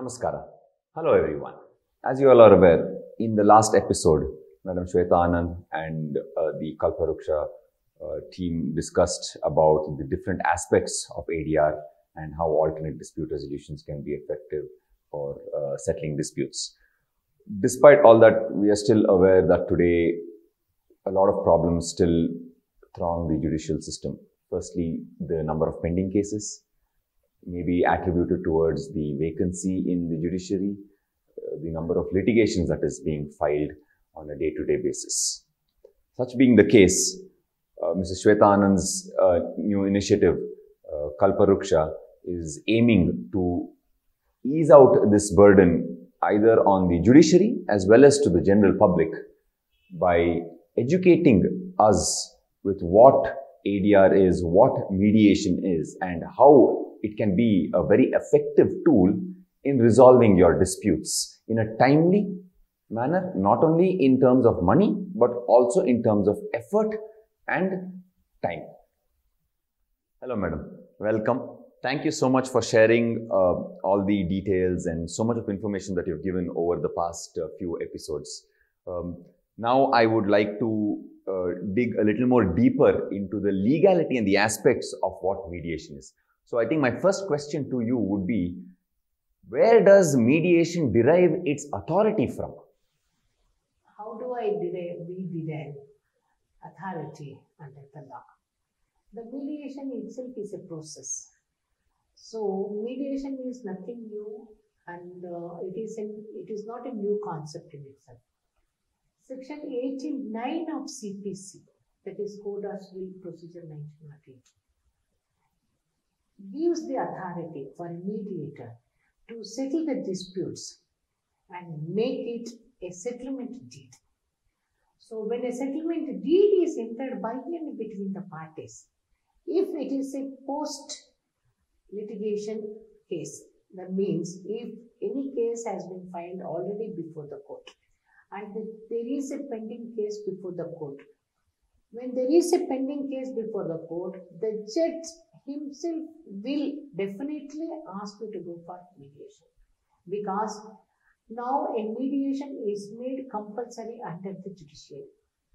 Namaskara. Hello everyone. As you all are aware, in the last episode, Madam Shweta Anand and the Kalparuksha team discussed about the different aspects of ADR and how alternate dispute resolutions can be effective for settling disputes. Despite all that, we are still aware that today a lot of problems still throng the judicial system. Firstly, the number of pending cases may be attributed towards the vacancy in the judiciary, the number of litigations that is being filed on a day-to-day basis. Such being the case, Mrs. Shweta Anand's new initiative, Kalparuksha, is aiming to ease out this burden either on the judiciary as well as to the general public by educating us with what ADR is, what mediation is, and how it can be a very effective tool in resolving your disputes in a timely manner, not only in terms of money, but also in terms of effort and time. Hello, madam. Welcome. Thank you so much for sharing all the details and so much of information that you've given over the past few episodes. Now, I would like to dig a little more deeper into the legality and the aspects of what mediation is. So, I think my first question to you would be, where does mediation derive its authority from? How do we derive authority under the law? The mediation itself is a process. So, mediation is nothing new, and it is not a new concept in itself. Section 89 of CPC, that is Code of Civil Procedure 1908, gives the authority for a mediator to settle the disputes and make it a settlement deed. So, when a settlement deed is entered by and between the parties, if it is a post-litigation case, that means if any case has been filed already before the court and there is a pending case before the court, when there is a pending case before the court, the judge himself will definitely ask you to go for mediation, because now a mediation is made compulsory under the judiciary.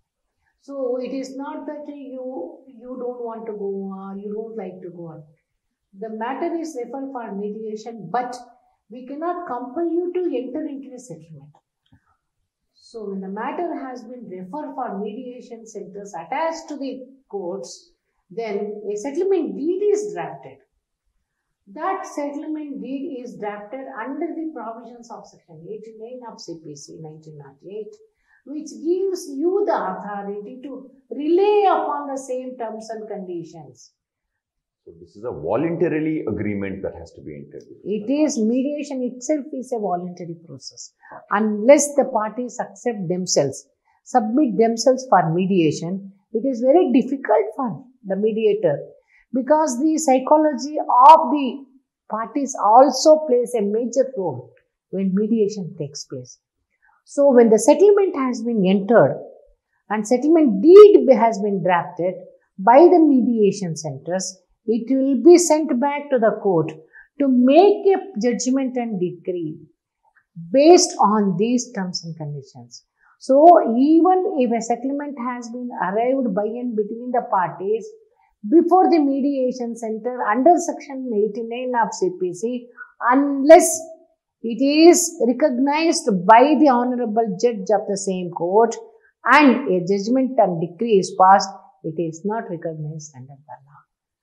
So it is not that you don't want to go or you don't like to go on. The matter is referred for mediation, but we cannot compel you to enter into a settlement. So when the matter has been referred for mediation centers attached to the courts, then a settlement deed is drafted. That settlement deed is drafted under the provisions of Section 89 of CPC 1908, which gives you the authority to rely upon the same terms and conditions. So this is a voluntarily agreement that has to be entered into. It is, mediation itself is a voluntary process. Unless the parties accept themselves, submit themselves for mediation, it is very difficult for the mediator, because the psychology of the parties also plays a major role when mediation takes place. So when the settlement has been entered and settlement deed has been drafted by the mediation centers, it will be sent back to the court to make a judgment and decree based on these terms and conditions. So, even if a settlement has been arrived by and between the parties before the mediation center under Section 89 of CPC, unless it is recognized by the Honorable Judge of the same court and a judgment and decree is passed, it is not recognized under the law.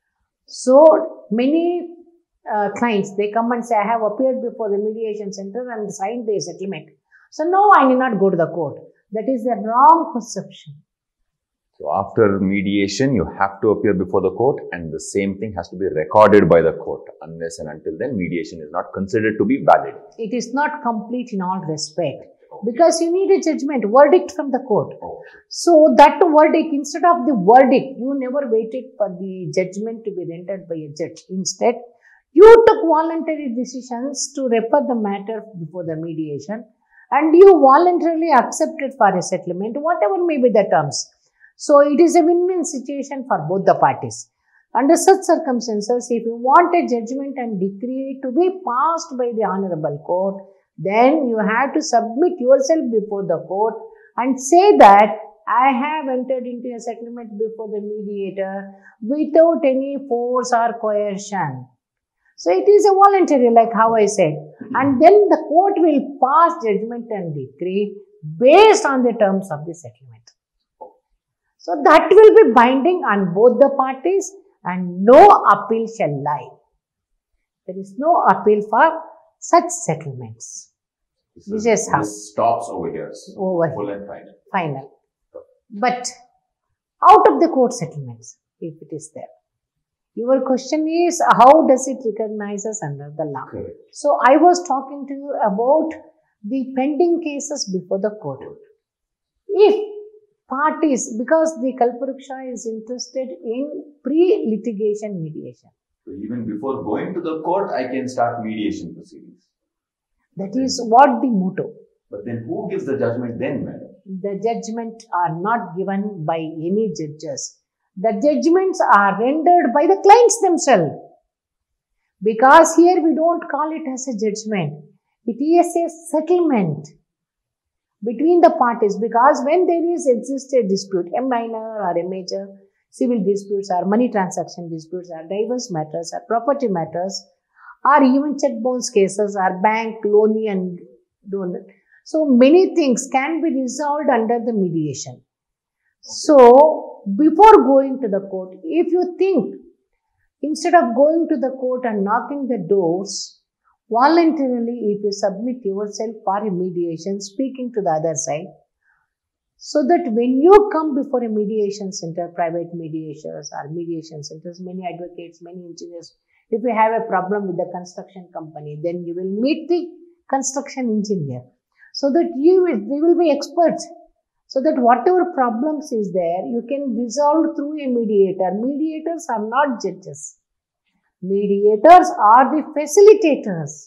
So, many clients, they come and say, I have appeared before the mediation center and signed the settlement. So, no, I need not go to the court. That is a wrong perception. So after mediation, you have to appear before the court, and the same thing has to be recorded by the court. Unless and until then, mediation is not considered to be valid. It is not complete in all respect. Because you need a judgment, verdict from the court. So that verdict, instead of the verdict, you never waited for the judgment to be rendered by a judge. Instead, you took voluntary decisions to refer the matter before the mediation, and you voluntarily accepted for a settlement, whatever may be the terms. So it is a win-win situation for both the parties. Under such circumstances, if you want a judgment and decree to be passed by the Honorable Court, then you have to submit yourself before the court and say that I have entered into a settlement before the mediator without any force or coercion. So it is a voluntary, like how I said. And then the court will pass judgment and decree based on the terms of the settlement. So that will be binding on both the parties and no appeal shall lie. There is no appeal for such settlements. This stops over here. Over full here. And final. Final. But out of the court settlements, if it is there, your question is how does it recognize us under the law? Correct. So I was talking to you about the pending cases before the court. If parties, because the Kalparuksha is interested in pre-litigation mediation. So even before going to the court, I can start mediation proceedings. That is what the motto. But then who gives the judgment then, madam? The judgments are not given by any judges. The judgments are rendered by the clients themselves. Because here we don't call it as a judgment. It is a settlement between the parties. Because when there is existed dispute, a minor or a major, civil disputes or money transaction disputes or divorce matters or property matters or even check bounce cases or bank, loanee and donor. So many things can be resolved under the mediation. So before going to the court, if you think instead of going to the court and knocking the doors, voluntarily if you submit yourself for a mediation, speaking to the other side, so that when you come before a mediation center, private mediators or mediation centers, many advocates, many engineers, if you have a problem with the construction company, then you will meet the construction engineer. So that they will be experts. So that whatever problems is there, you can resolve through a mediator. Mediators are not judges. Mediators are the facilitators.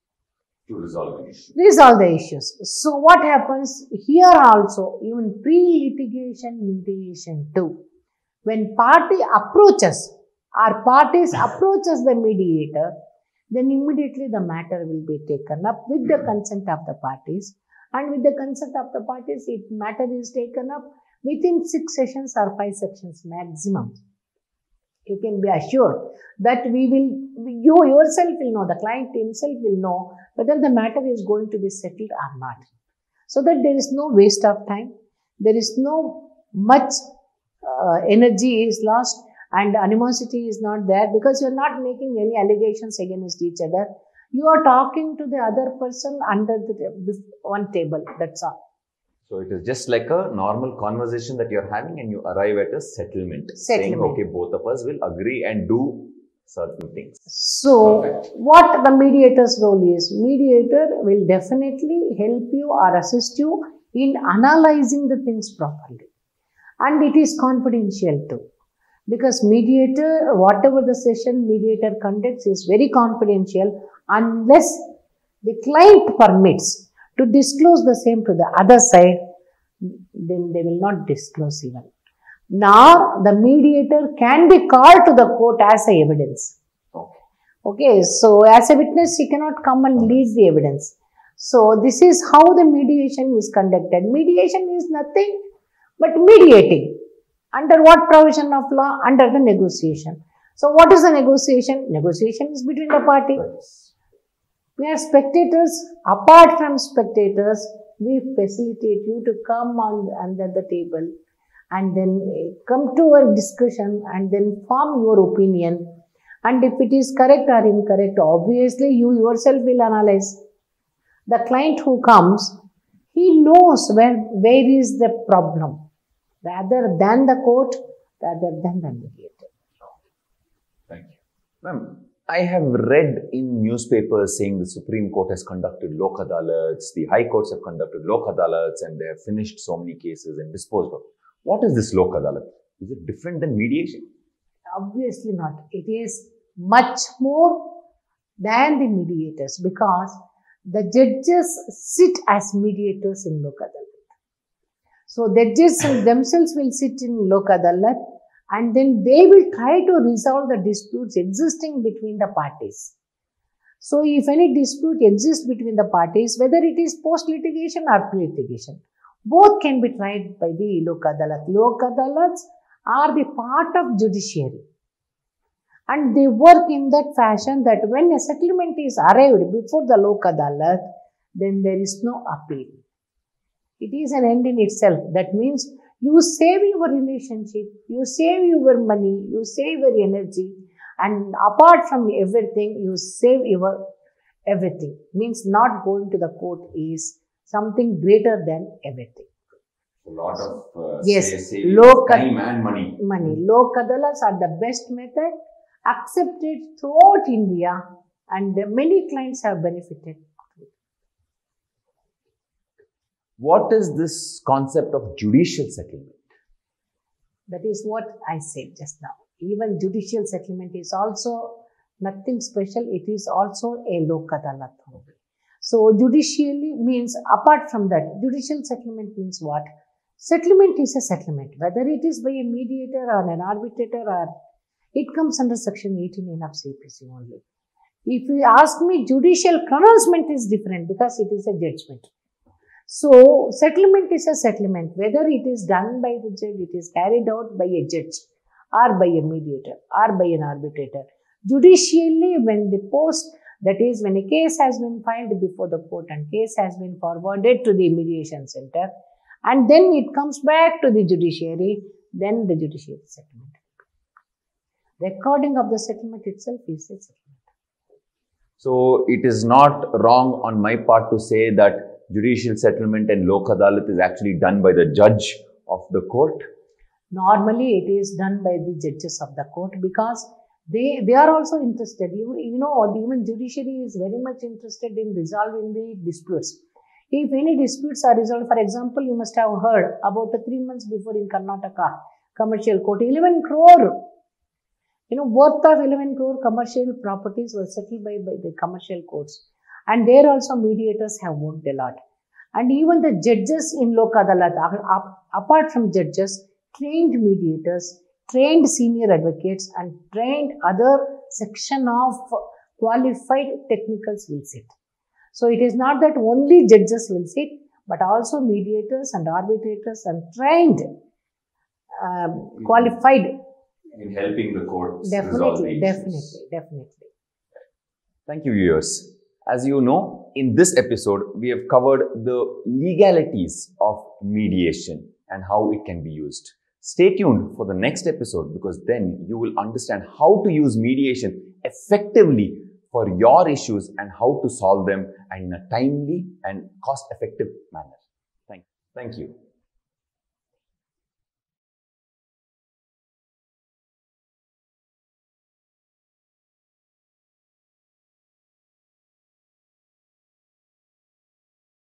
To resolve the issue. Resolve the issues. So what happens here also, even pre-litigation mediation too, when party approaches or parties approaches the mediator, then immediately the matter will be taken up with the consent of the parties. And with the consent of the parties, if matter is taken up within 6 sessions or 5 sessions maximum. You can be assured that you yourself will know, the client himself will know whether the matter is going to be settled or not. So that there is no waste of time, there is no much energy is lost and animosity is not there because you are not making any allegations against each other. You are talking to the other person under the one table, that's all. So it is just like a normal conversation that you're having and you arrive at a settlement. Saying, okay, both of us will agree and do certain things. So, what the mediator's role is? Mediator will definitely help you or assist you in analyzing the things properly. And it is confidential too. Because mediator, whatever the session mediator conducts is very confidential unless the client permits to disclose the same to the other side, then they will not disclose even. Now, the mediator can be called to the court as a evidence. Okay, so as a witness, he cannot come and lead the evidence. So, this is how the mediation is conducted. Mediation is nothing but mediating. Under what provision of law? Under the negotiation. So, what is the negotiation? Negotiation is between the parties. We are spectators. Apart from spectators, we facilitate you to come under the table and then come to a discussion and then form your opinion. And if it is correct or incorrect, obviously you yourself will analyze. The client who comes, he knows where is the problem rather than the court, rather than the mediator. Thank you. Ma'am, I have read in newspapers saying the Supreme Court has conducted Lok Adalats, the High Courts have conducted Lok Adalats and they have finished so many cases and disposed of. What is this Lok Adalat? Is it different than mediation? Obviously not. It is much more than the mediators because the judges sit as mediators in Lok Adalat. So, the judges themselves will sit in Lok Adalat and then they will try to resolve the disputes existing between the parties. So if any dispute exists between the parties, whether it is post-litigation or pre-litigation, both can be tried by the Lok Adalat. Lok Adalats are the part of judiciary. And they work in that fashion that when a settlement is arrived before the Lok Adalat, then there is no appeal. It is an end in itself. That means you save your relationship, you save your money, you save your energy, and apart from everything, you save your everything. Means not going to the court is something greater than everything. A lot of yes, saving time and money. Lok Adalats are the best method, accepted throughout India, and many clients have benefited. What is this concept of judicial settlement? That is what I said just now. Even judicial settlement is also nothing special. It is also a Lok Adalat. So judicially means, apart from that, judicial settlement means what? Settlement is a settlement. Whether it is by a mediator or an arbitrator, or it comes under section 18 of CPC only. If you ask me, judicial pronouncement is different because it is a judgment. So settlement is a settlement. Whether it is done by the judge, it is carried out by a judge, or by a mediator, or by an arbitrator. Judicially, when the post, that is when a case has been filed before the court and case has been forwarded to the mediation center, and then it comes back to the judiciary, then the judiciary settlement. Recording of the settlement itself is a settlement. So it is not wrong on my part to say that judicial settlement and Lok Adalat is actually done by the judge of the court? Normally, it is done by the judges of the court because they are also interested. Even judiciary is very much interested in resolving the disputes. If any disputes are resolved, for example, you must have heard about 3 months before in Karnataka, commercial court, 11 crore. Worth of 11 crore commercial properties were settled by the commercial courts. And there also mediators have worked a lot. And even the judges in Lok Adalat, apart from judges, trained mediators, trained senior advocates, and trained other section of qualified technicals will sit. So it is not that only judges will sit, but also mediators and arbitrators and trained, qualified. In helping the courts resolve the issues. Definitely. Thank you, viewers. As you know, in this episode, we have covered the legalities of mediation and how it can be used. Stay tuned for the next episode because then you will understand how to use mediation effectively for your issues and how to solve them in a timely and cost-effective manner. Thank you.